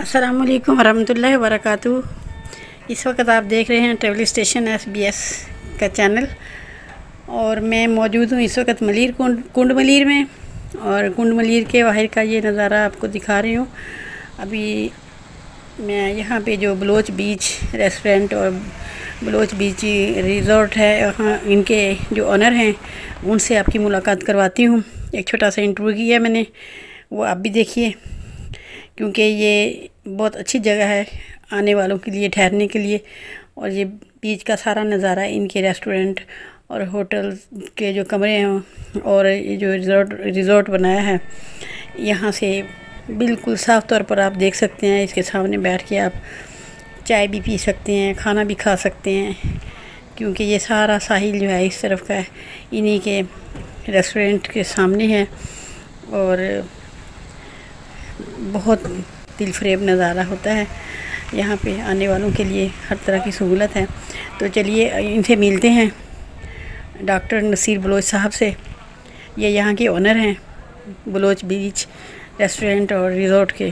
अस्सलाम वालेकुम वरहमतुल्लाहि वबरकातुहू। इस वक्त आप देख रहे हैं ट्रैवल स्टेशन SBS का चैनल और मैं मौजूद हूँ इस वक्त मलीर कुंड मलीर में। और कुंड मलीर के बाहर का ये नज़ारा आपको दिखा रही हूँ। अभी मैं यहाँ पे जो बलोच बीच रेस्टोरेंट और बलोच बीच रिज़ॉर्ट है, यहाँ इनके जो ऑनर हैं उनसे आपकी मुलाकात करवाती हूँ। एक छोटा सा इंटरव्यू किया मैंने, वो आप भी देखिए, क्योंकि ये बहुत अच्छी जगह है आने वालों के लिए ठहरने के लिए। और ये बीच का सारा नज़ारा, इनके रेस्टोरेंट और होटल के जो कमरे हैं और ये जो रिज़ॉर्ट बनाया है, यहाँ से बिल्कुल साफ़ तौर पर आप देख सकते हैं। इसके सामने बैठ के आप चाय भी पी सकते हैं, खाना भी खा सकते हैं, क्योंकि ये सारा साहिल जो है इस तरफ का है, इन्हीं के रेस्टोरेंट के सामने है। और बहुत दिलफरेब नज़ारा होता है यहाँ पे, आने वालों के लिए हर तरह की सहूलत है। तो चलिए इनसे मिलते हैं, डॉक्टर नसीर बलोच साहब से। ये यहाँ के ओनर हैं बलोच बीच रेस्टोरेंट और रिज़ॉर्ट के।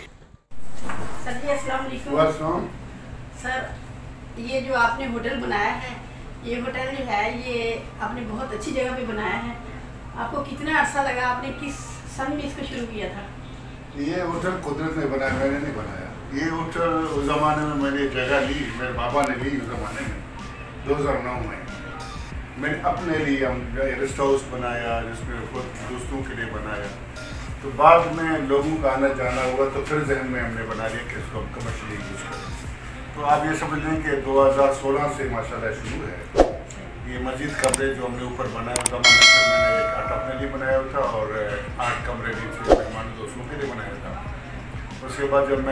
सर जी अस्सलाम वालेकुम। सर, ये जो आपने होटल बनाया है, ये होटल जो है ये आपने बहुत अच्छी जगह पे बनाया है। आपको कितना अर्सा लगा, आपने किस सन में इसको शुरू किया था? ये होटल कुदरत ने बनाया, मैंने नहीं बनाया। ये होटल उस ज़माने में मैंने जगह ली, मेरे पापा ने ली उस ज़माने में 2009 में। मैंने अपने लिए हम रेस्ट हाउस बनाया, जिसमें खुद दोस्तों के लिए बनाया। तो बाद में लोगों का आना जाना हुआ तो फिर जहन में हमने बना लिया कि इसको हम कमर्शियली यूज़ करें। तो आप ये समझ लें कि 2016 से माशाल्लाह शुरू है। ये मस्जिद कमरे जो हमने ऊपर बनाया, उस ज़माने में मैंने एक 8 अपने लिए बनाया था और 8 कमरे भी थे मेहमान दोस्तों के लिए बनाया था। उसके बाद जब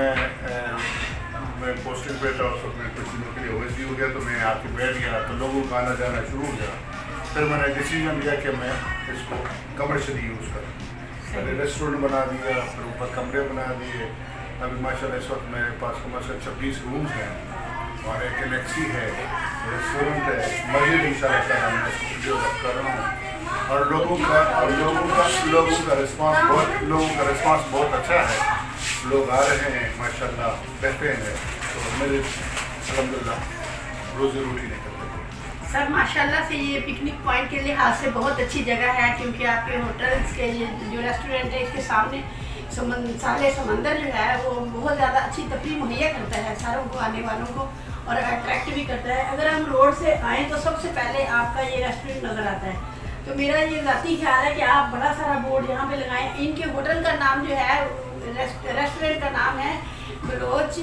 मैं पोस्टिंग पे था, उस वक्त मैं कुछ दिनों के लिए OSD हो गया, तो मैं आके बैठ गया, तो लोगों का आना जाना शुरू हो गया। फिर मैंने डिसीजन लिया कि मैं इसको कमर्शियली यूज़ करूँ। पहले रेस्टोरेंट बना दिया, फिर ऊपर कमरे बना दिए। अभी माशाल्लाह इस वक्त मेरे पास कम से कम 26 रूम्स हैं और एक गैलेक्सी है, रेस्टोरेंट है, मस्जिद इंशाअल्लाह मैं डेवलप कर रहा हूँ। और लोगों का रिस्पांस बहुत अच्छा है। लोग आ रहे हैं माशाल्लाह, कहते हैं, तो मेरे अल्हम्दुलिल्लाह रोज़ी रोटी नहीं करते। सर माशाल्लाह से ये पिकनिक पॉइंट के लिहाज से बहुत अच्छी जगह है, क्योंकि आपके होटल्स के ये जो रेस्टोरेंट है इसके सामने साले समंदर जो है वो बहुत ज़्यादा अच्छी तफरीह मुहैया करता है सारों को, आने वालों को, और अट्रैक्ट भी करता है। अगर हम रोड से आएँ तो सबसे पहले आपका ये रेस्टोरेंट नज़र आता है। तो मेरा ये ज़ाती ख्याल है कि आप बड़ा सारा बोर्ड यहाँ पे लगाएं। इनके होटल का नाम जो है, रेस्टोरेंट का नाम है बलोच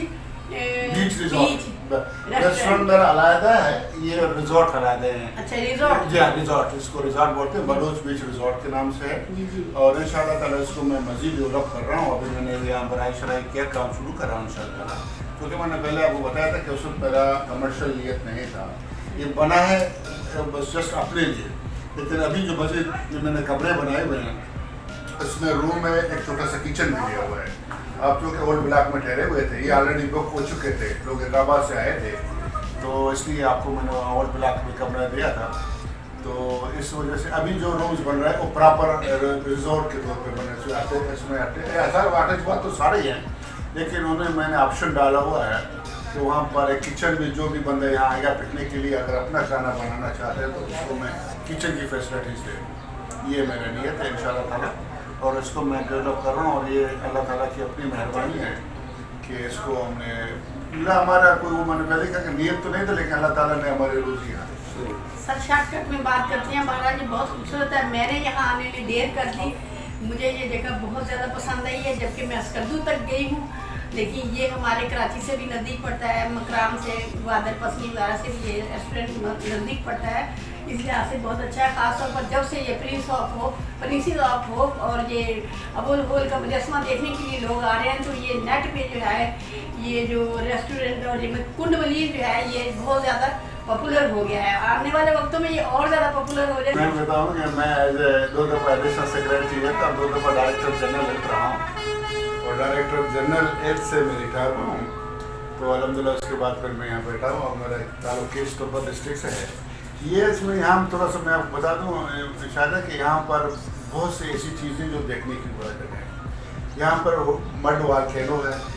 बीच रेस्टोरेंट मेरा अलहदा है, ये रिजॉर्ट अलहदा है। अच्छा, रिजॉर्ट? जी हाँ, रिजॉर्ट, इसको रिजॉर्ट बोलते हैं, बलोच बीच रिजॉर्ट के नाम से है। और इंशाअल्लाह ताला इसको मैं मज़ीद डेवलप कर रहा हूँ। अभी मैंने यहाँ पर शराइ किया, काम शुरू कर रहा हूँ इंशाअल्लाह। क्योंकि मैंने पहले आपको बताया था कि उस वक्त मेरा कमर्शियल नियत नहीं था। ये बना है बस जस्ट अपने लिए। लेकिन अभी जो मस्जिद जो मैंने कमरे बनाए हुए हैं, इसमें रूम में एक छोटा सा किचन भी दिया हुआ है। आप जो कि ओल्ड ब्लॉक में ठहरे हुए थे, ये ऑलरेडी बुक हो चुके थे, लोग हैदराबाद से आए थे, तो इसलिए आपको मैंने ओल्ड ब्लॉक में कमरा दिया था। तो इस वजह से अभी जो रूम्स बन रहे हैं वो प्रॉपर रिजॉर्ट के तौर पे बने आते हैं। इसमें अटैच बात तो सारे ही हैं, लेकिन उन्हें मैंने ऑप्शन डाला हुआ है कि वहाँ पर एक किचन भी, जो भी बंदा यहाँ आएगा पिकनिक के लिए, अगर अपना खाना बनाना चाहते हैं तो उसको मैं किचन की फैसिलिटीज़ दे। ये मेरा नियत है इंशाअल्लाह ताला, और इसको मैं डेवलप कर रहा हूँ। और ये अल्लाह ताला की अपनी मेहरबानी है कि इसको हमने हमारा कोई वो, मैंने पहले कहा कि नियत तो नहीं था, लेकिन अल्लाह ताला ने हमारी रोज़ी है। सर शॉर्टकट में बात करते हैं, महाराज जी बहुत खूबसूरत है। मैंने यहाँ आने में देर कर दी, मुझे ये जगह बहुत ज़्यादा पसंद आई है, जबकि मैं अस्करदू तक गई हूँ, लेकिन ये हमारे कराची से भी नज़दीक पड़ता है, मकराम से, ग्वादर पसनी वगैरह से भी ये रेस्टोरेंट नज़दीक पड़ता है। इस लिहाज से बहुत अच्छा है, ख़ासतौर पर जब से ये प्रिंसेस ऑफ होप और ये अबुल होल का मुजस्समा देखने के लिए लोग आ रहे हैं, तो ये नेट पे जो है ये जो रेस्टोरेंट और ये कुंड मलीर जो है ये बहुत ज़्यादा पॉपुलर हो गया है। आने वाले वक्तों में ये और ज़्यादा पॉपुलर हो जाए। मैं बताऊँ कि मैं एज ए 2 दफ़ा एडिशनल सेक्रेटरी है, तब 2 दफ़ा डायरेक्टर जनरल एड रहा हूँ, और डायरेक्टर जनरल एड से मैं रिटायर हुआ हूँ। तो अल्हम्दुलिल्लाह उसके बाद फिर मैं यहाँ बैठा हूँ, और मेरा ताल्लुक केशतुर्बा डिस्ट्रिक्ट से है। ये इसमें यहाँ थोड़ा सा मैं आपको बता दूँ शायद कि यहाँ पर बहुत सी ऐसी चीज़ें जो देखने की बड़ा जगह है। यहाँ पर मड वाल्केनो है,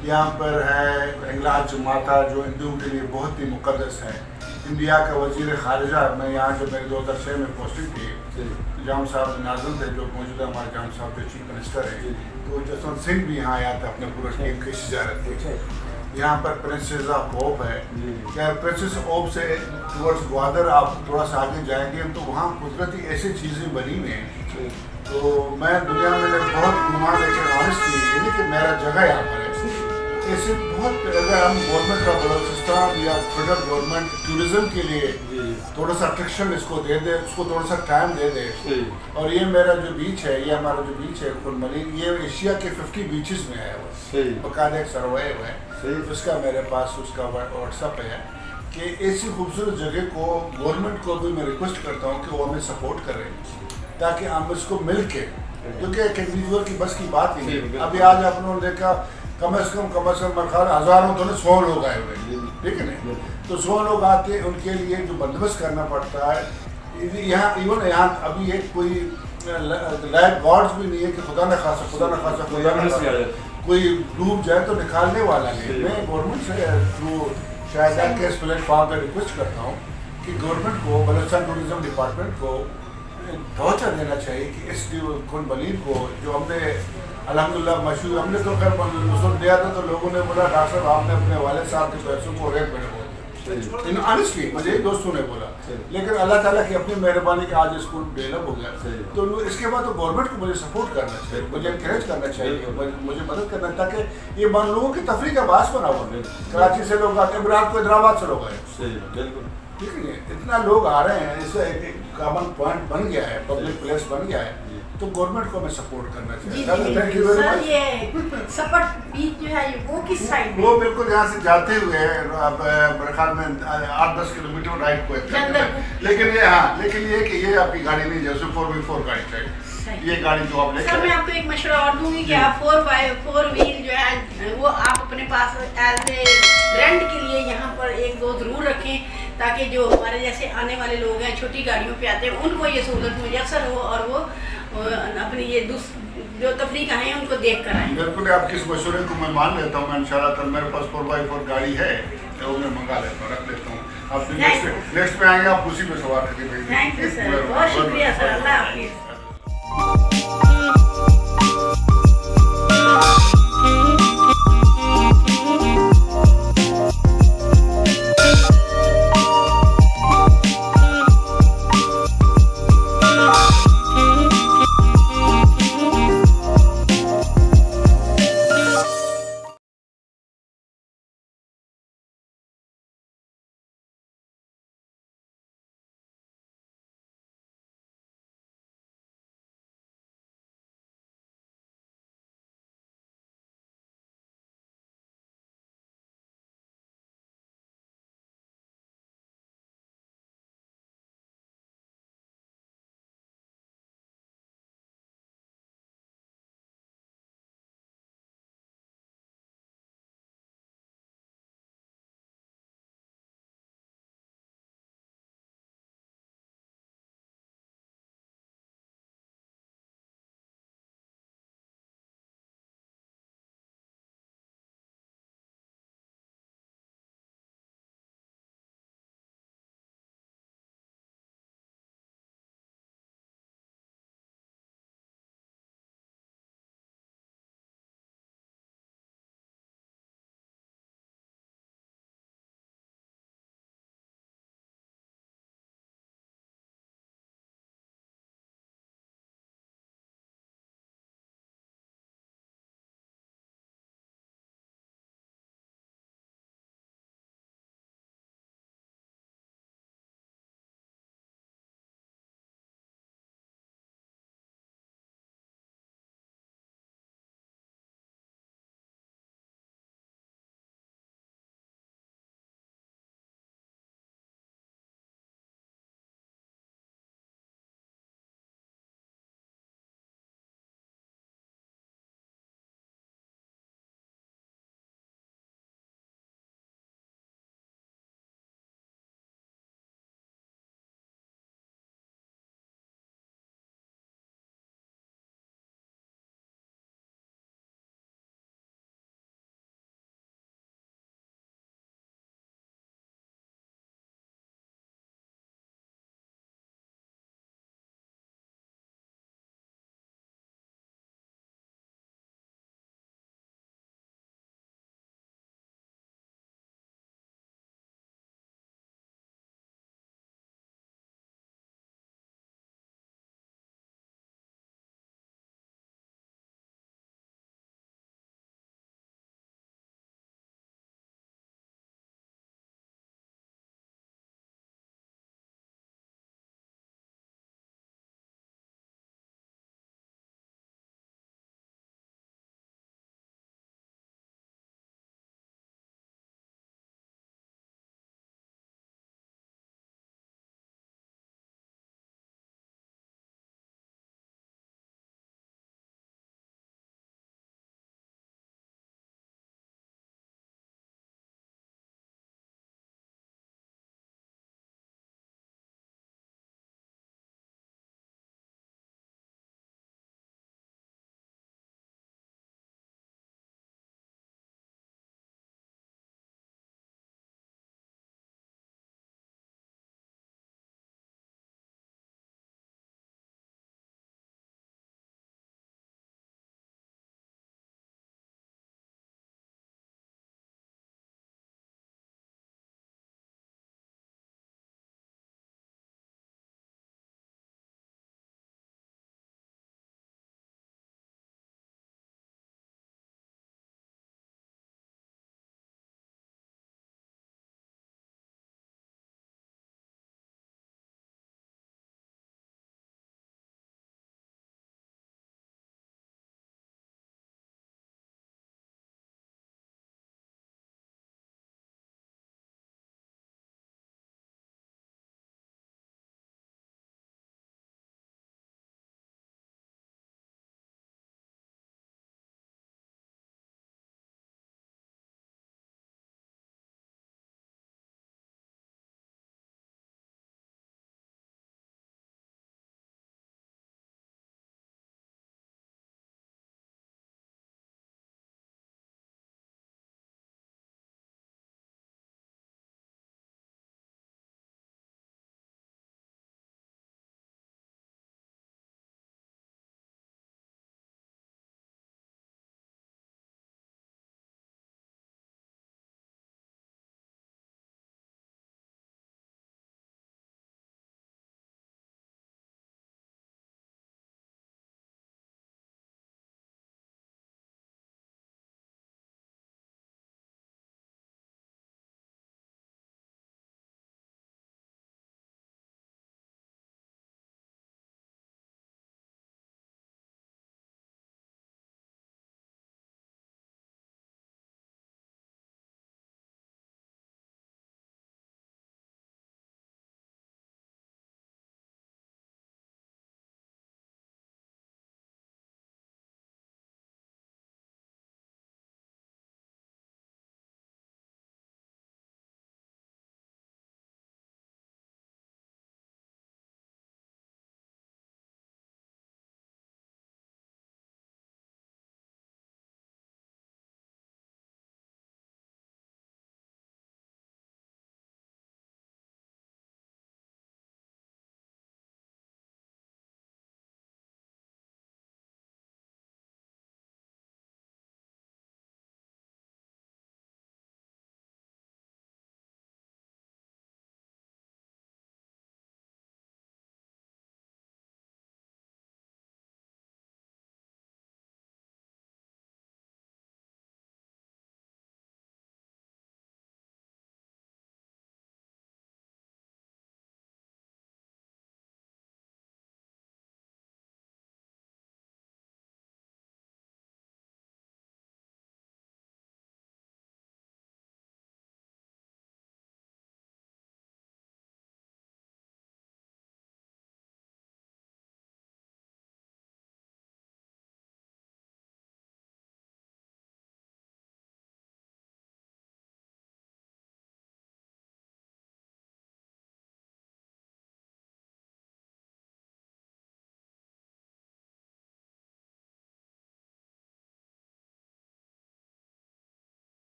यहाँ पर है हिंगलाज माता जो हिंदुओं के लिए बहुत ही मुक़द्दस है। इंडिया का वज़ीर ख़ारिजा, मैं यहाँ जब मेरे 2006 में पोस्टिंग थी, जाम साहब नाज़िम थे जो मौजूदा हमारे जाम साहब जो चीफ मिनिस्टर है, तो जसवंत सिंह भी यहाँ आया था अपने पूरे टीम की सिजारत थी। यहाँ पर प्रिंसेस ऑफ ओप है, क्या प्रिंसेस ऑप से टूवर्ड्स ग्वादर आप थोड़ा सा आगे जाएंगे तो वहाँ कुदरती ऐसी चीज़ें बनी हुई हैं। तो मैं दुनिया में बहुत घुमा, लेकिन ऑनेस्टली ये नहीं कि मेरा जगह यहाँ पर है, ऐसे बहुत अगर हम गवर्नमेंट का बलोचिस्तान या फेडरल गवर्नमेंट टूरिज्म के लिए थोड़ा सा अट्रैक्शन इसको दे दे, उसको थोड़ा सा टाइम दे दे। और ये मेरा जो बीच है, ये हमारा जो बीच है कुंडमलीर, ये एशिया के 50 बीचेस में आया हुआ है, बकायदा एक सर्वे है उसका मेरे पास उसका व्हाट्सअप है कि ऐसी खूबसूरत जगह को गवर्नमेंट को भी मैं रिक्वेस्ट करता हूँ कि वो हमें सपोर्ट करें ताकि हम इसको मिल के, क्योंकि एक इंडिविजुअल की बस की बात ही नहीं। अभी आज आप लोगों ने देखा कम से कम हज़ारों तो 100 लोग आए हुए, ठीक है नहीं, तो 100 लोग आते हैं, उनके लिए जो बंदोबस्त करना पड़ता है यहाँ, इवन यहाँ अभी एक कोई लाइफ गार्ड्स भी नहीं है कि खुदा न खासा कोई डूब जाए तो निकालने वाला नहीं। मैं गवर्नमेंट से थ्रू शायद के इस प्लेटफॉर्म पर रिक्वेस्ट करता हूँ कि गवर्नमेंट को, बलूचिस्तान टूरिज्म डिपार्टमेंट को तवज्जो देना चाहिए कि इस कुंडमलीर को जो हमने अल्हम्दुलिल्लाह मशहूर, हमने तो खैर मशहूर दिया था तो लोगों ने बोला डॉक्टर साहब आपने अपने वाले साहब के पैसों को रेट में बोल दिया, ऑनेस्टली मुझे दोस्तों ने बोला, लेकिन अल्लाह ताला की अपनी मेहरबानी के आज स्कूल डेवलप हो गया। तो इसके बाद तो गवर्नमेंट को मुझे सपोर्ट करना चाहिए, मुझे इंकरेज करना चाहिए, मुझे मदद करना, ताकि ये लोगों की तफरीह का बास बना हुआ। कराची से लोग आते हैं, रात को हैदराबाद से लोग आए, ठीक है, इतना लोग आ रहे हैं, इससे एक कॉमन पॉइंट बन गया है, पब्लिक प्लेस बन गया है, तो गवर्नमेंट को हमें सपोर्ट करना चाहिए। Thank you very much. ये सपट बीच जो है वो किस साइड में? वो बिल्कुल यहाँ से जाते हुए अब मेरे ख्याल में 8-10 किलोमीटर राइट को है, लेकिन ये लेकिन ये कि ये आपकी गाड़ी नहीं, जैसे 4x4 गाड़ी चाहिए, ये गाड़ी जो आप लेकर। मैं आपको एक मशवरा और दूंगी कि आप 4x4 व्हील जो है वो आप अपने पास एज ए रेंट के लिए यहाँ पर 1-2 जरूर रखें, ताकि जो हमारे जैसे आने वाले लोग हैं छोटी गाड़ियों पे आते हैं उनको ये सहूलत मुयसर हो और वो अपनी ये जो तफरीक हैं उनको देख कर आएँ। बिल्कुल, आपके इस मशवरे को मैं मान लेता हूँ। मैं इंशाल्लाह कल मेरे पास 4x4 गाड़ी है तो मैं मंगा लेता हूँ, रख लेता हूँ। आप नेक्स्ट पे आएंगे, आप उसी में सवार करके भेजिए। थैंक यू सर, बहुत शुक्रिया सर, अल्लाह हाफिज़।